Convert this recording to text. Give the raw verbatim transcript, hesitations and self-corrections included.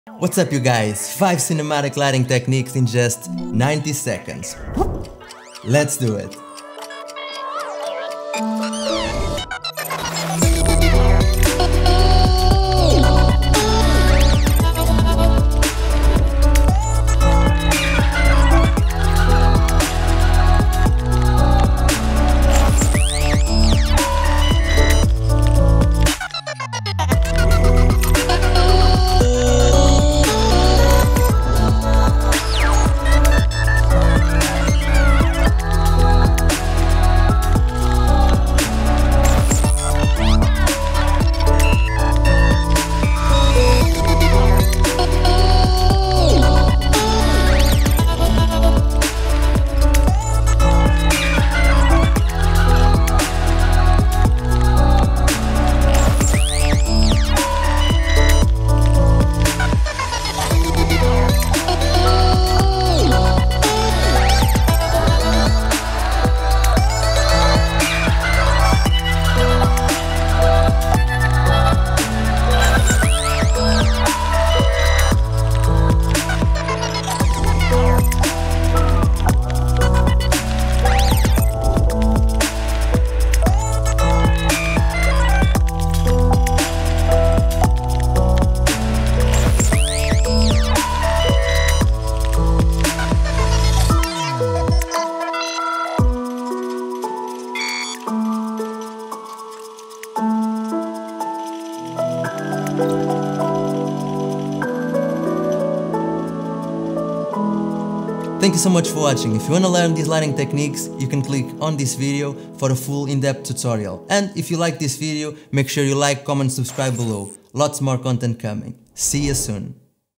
What's up you guys? five cinematic lighting techniques in just ninety seconds. Let's do it! Thank you so much for watching. If you want to learn these lighting techniques, you can click on this video for a full in-depth tutorial. And if you like this video, make sure you like, comment, subscribe below. Lots more content coming. See you soon.